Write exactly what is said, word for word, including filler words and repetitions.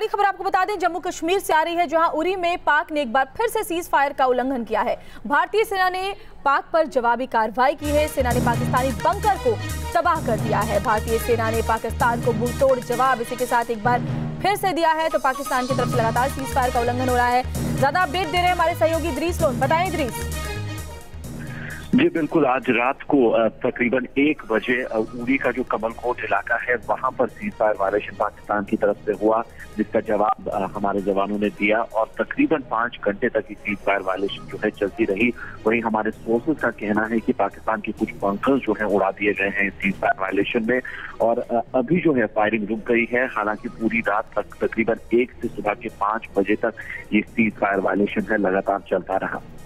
बड़ी खबर आपको बता दें, जम्मू कश्मीर से आ रही है, जहां उरी में पाक ने एक बार फिर से सीज फायर का उल्लंघन किया है। भारतीय सेना ने पाक पर जवाबी कार्रवाई की है। सेना ने पाकिस्तानी बंकर को तबाह कर दिया है। भारतीय सेना ने पाकिस्तान को मुंहतोड़ जवाब इसी के साथ एक बार फिर से दिया है। तो पाकिस्तान की तरफ से लगातार सीज फायर का उल्लंघन हो रहा है। ज्यादा अपडेट दे रहे हैं हमारे सहयोगी इद्रीस लोन। बताएं इद्रीस। जी बिल्कुल, आज रात को तकरीबन एक बजे उरी का जो कमलकोट इलाका है वहां पर सीज फायर वायलेशन पाकिस्तान की तरफ से हुआ, जिसका जवाब हमारे जवानों ने दिया और तकरीबन पांच घंटे तक ये सीज फायर वायलेशन जो है चलती रही। वहीं हमारे सोर्सेज का कहना है कि पाकिस्तान के कुछ बंकर्स जो है उड़ा दिए गए हैं सीज फायर वायलेशन में और अभी जो है फायरिंग रुक गई है। हालांकि पूरी रात तक तकरीबन एक से सुबह के पांच बजे तक ये सीज फायर वायलेशन है लगातार चलता रहा।